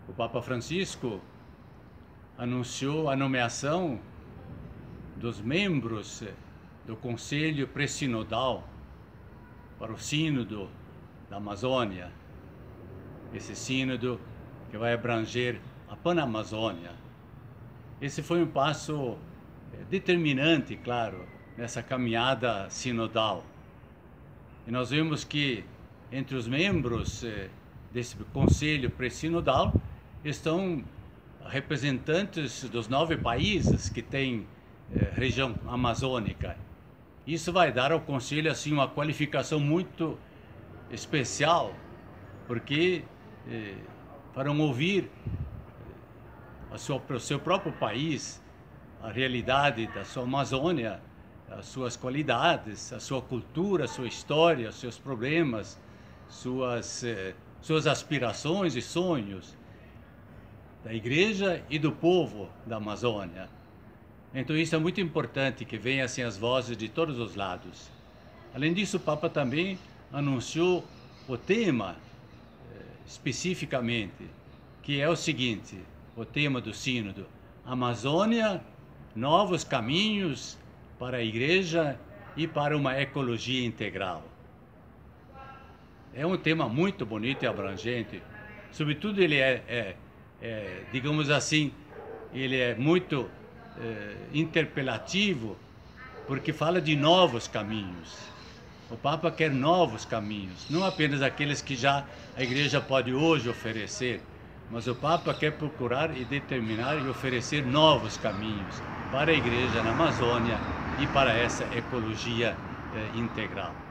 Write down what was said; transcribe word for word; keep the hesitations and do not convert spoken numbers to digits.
o Papa Francisco anunciou a nomeação dos membros do Conselho Pressinodal para o Sínodo da Amazônia, esse sínodo que vai abranger a Panamazônia. Esse foi um passo determinante, claro, nessa caminhada sinodal. E nós vemos que entre os membros desse Conselho Pressinodal estão representantes dos nove países que têm eh, região amazônica. Isso vai dar ao Conselho assim uma qualificação muito especial, porque eh, farão ouvir a sua, o seu próprio país, a realidade da sua Amazônia, as suas qualidades, a sua cultura, a sua história, os seus problemas, suas, eh, suas aspirações e sonhos da Igreja e do povo da Amazônia. Então isso é muito importante, que venham assim as vozes de todos os lados. Além disso, o Papa também anunciou o tema eh, especificamente, que é o seguinte, o tema do sínodo: Amazônia, novos caminhos para a Igreja e para uma ecologia integral. É um tema muito bonito e abrangente, sobretudo ele é, é, é digamos assim, ele é muito é, interpelativo, porque fala de novos caminhos. O Papa quer novos caminhos, não apenas aqueles que já a Igreja pode hoje oferecer, mas o Papa quer procurar e determinar e oferecer novos caminhos para a Igreja na Amazônia e para essa ecologia eh, integral.